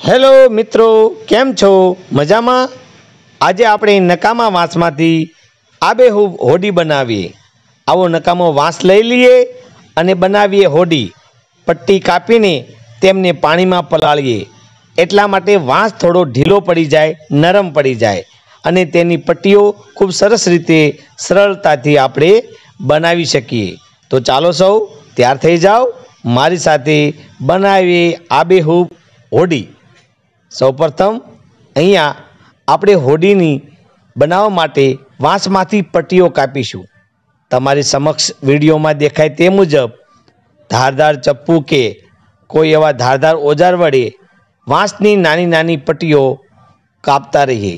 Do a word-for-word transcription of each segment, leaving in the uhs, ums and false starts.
Hello मित्रों, केम छो? मजामा? આજે આપણે નકામા વાંસમાંથી આબેહૂબ હોડી બનાવીએ। આવો નકામો વાંસ લઈ લઈએ અને બનાવીએ હોડી। પટ્ટી કાપીને તેમને પાણીમાં પલાળીએ। એટલા માટે વાંસ થોડો ઢીલો પડી જાય, નરમ પડી જાય અને તેની પટ્ટીઓ ખૂબ સરસ રીતે સરળતાથી આપણે બનાવી શકીએ। તો ચાલો સૌ તૈયાર થઈ જાઓ, મારી સાથે બનાવીએ આબેહૂબ હોડી। સૌપ્રથમ અહીંયા આપણે હોડીની બનાવવા માટે વાંસમાંથી પટ્ટીઓ કાપીશું। તમારી સમક્ષ વિડીયોમાં દેખાય તે મુજબ ધારદાર ચપ્પુ કે કોઈ એવા ધારદાર ઓજાર વડે વાંસની નાની નાની પટ્ટીઓ કાપતા રહીએ।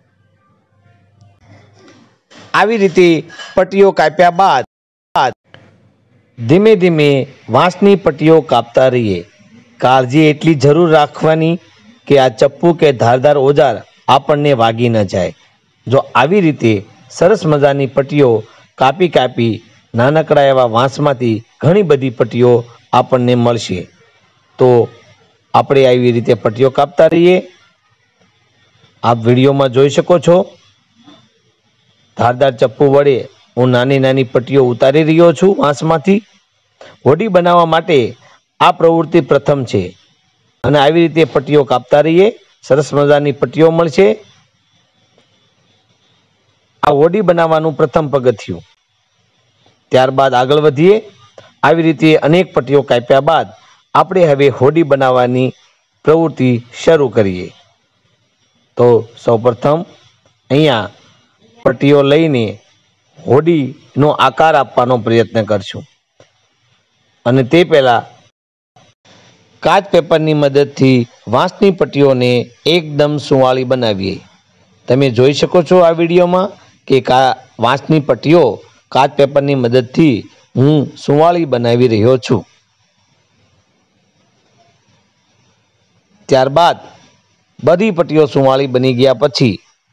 આવી રીતે પટ્ટીઓ કાપ્યા બાદ ધીમે ધીમે વાંસની પટ્ટીઓ કાપતા રહીએ। કાળજી એટલી જરૂર રાખવાની કે આ ચપ્પુ કે ધારદાર ઓજાર આપણને વાગી ન જાય। જો આવી રીતે સરસ મજાની પટ્ટીઓ કાપી કાપી નાનકડા એવા વાંસમાંથી ઘણી બધી પટ્ટીઓ આપણને મળશે। તો આપણે આવી રીતે પટ્ટીઓ કાપતા રહીએ। આપ વિડીયોમાં જોઈ શકો છો, ધારદાર ચપ્પુ વડે હું નાની નાની પટ્ટીઓ ઉતારી રહ્યો છું વાંસમાંથી। હોડી બનાવવા માટે આ પ્રવૃત્તિ પ્રથમ છે અને આવી રીતે પટ્ટીઓ કાપતા રહીએ। સરસ મજાની પટ્ટીઓ મળશે। આ હોડી બનાવવાનું પ્રથમ પગથિયું। ત્યારબાદ આગળ વધીએ। આવી રીતે અનેક પટ્ટીઓ કાપ્યા બાદ આપણે હવે હોડી બનાવવાની પ્રવૃત્તિ શરૂ કરીએ। તો સૌપ્રથમ અહીંયા પટ્ટીઓ લઈને હોડીનો આકાર આપવાનો પ્રયત્ન કરશું અને તે પહેલાં કાચ પેપરની મદદથી વાંસની પટ્ટીઓને એકદમ સુંવાળી બનાવીએ। તમે જોઈ શકો છો આ વિડીયોમાં કે કા વાંસની પટ્ટીઓ કાચ પેપરની મદદથી હું સુંવાળી બનાવી રહ્યો છું। ત્યારબાદ બધી પટ્ટીઓ સુંવાળી બની ગયા પછી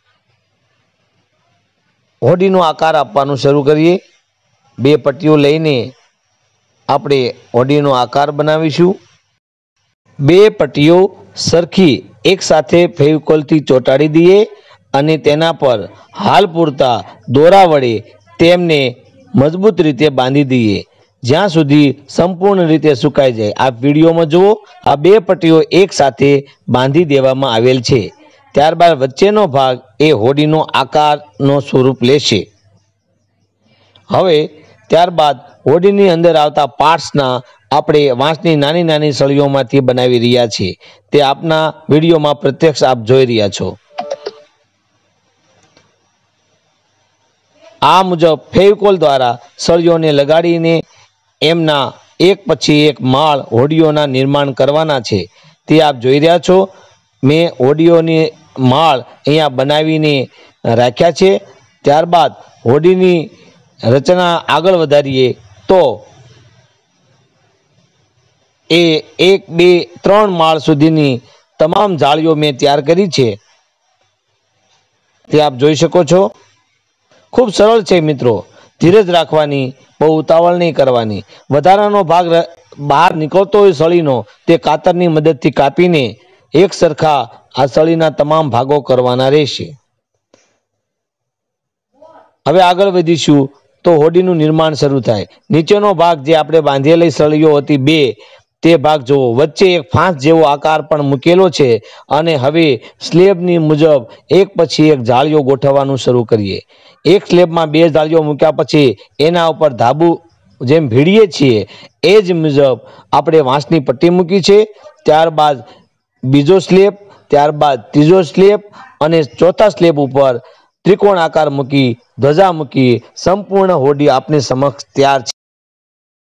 હોડીનો આકાર આપવાનું શરૂ કરીએ। બે પટ્ટીઓ લઈને આપણે હોડીનો આકાર બનાવીશું। બે પટ્ટીઓ સરખી એક સાથે ફેવિકોલથી ચોંટાડી દઈએ અને તેના પર હાલ પૂરતા દોરા વડે તેમને મજબૂત રીતે બાંધી દઈએ જ્યાં સુધી સંપૂર્ણ રીતે સુકાઈ જાય। આ વિડીયોમાં જુઓ, આ બે પટ્ટીઓ એક સાથે બાંધી દેવામાં આવેલ છે। ત્યારબાદ વચ્ચેનો ભાગ એ હોડીનો આકારનો સ્વરૂપ લેશે। હવે ત્યારબાદ હોડીની અંદર આવતા પાર્ટ્સના આપણે વાંસની નાની નાની સળીઓમાંથી બનાવી રહ્યા છીએ। તે આપના વિડીયોમાં પ્રત્યક્ષ આપ જોઈ રહ્યા છો। આ મુજબ ફેવિકોલ દ્વારા સળીઓને લગાડીને એમના એક પછી એક માળ હોડીઓના નિર્માણ કરવાના છે, તે આપ જોઈ રહ્યા છો। મેં હોડીઓની માળ અહીંયા બનાવીને રાખ્યા છે। ત્યારબાદ હોડીની રચના આગળ વધારીએ તો એ એક બે ત્રણ માળ સુધીની તમામ જાળીઓ મેં તૈયાર કરી છે, તે આપ જોઈ શકો છો। ખૂબ સરળ છે મિત્રો, ધીરજ રાખવાની, બહુ ઉતાવળ નહીં કરવાની। વધારાનો ભાગ બહાર નીકળતો હોય સળીનો તે કાતરની મદદથી કાપીને એક સરખા આ સળીના તમામ ભાગો કરવાના રહેશે। હવે આગળ વધીશું તો હોડીનું નિર્માણ શરૂ થાય। નીચેનો ભાગ જે આપણે બાંધેલી સળીઓ હતી બે, તે ભાગ જુઓ, વચ્ચે એક ફાંસ જેવો આકાર પણ મૂકેલો છે અને હવે સ્લેબની મુજબ એક પછી એક જાળીઓ ગોઠવવાનું શરૂ કરીએ। એક સ્લેબમાં બે જાળીઓ મૂક્યા પછી એના ઉપર ધાબુ જેમ ભીડીએ છીએ એ જ મુજબ આપણે વાંસની પટ્ટી મૂકી છે। ત્યારબાદ બીજો સ્લેબ, ત્યારબાદ ત્રીજો સ્લેબ અને ચોથા સ્લેબ ઉપર ત્રિકોણ આકાર મૂકી ધ્વજા મૂકી સંપૂર્ણ હોડી આપની સમક્ષ તૈયાર છે।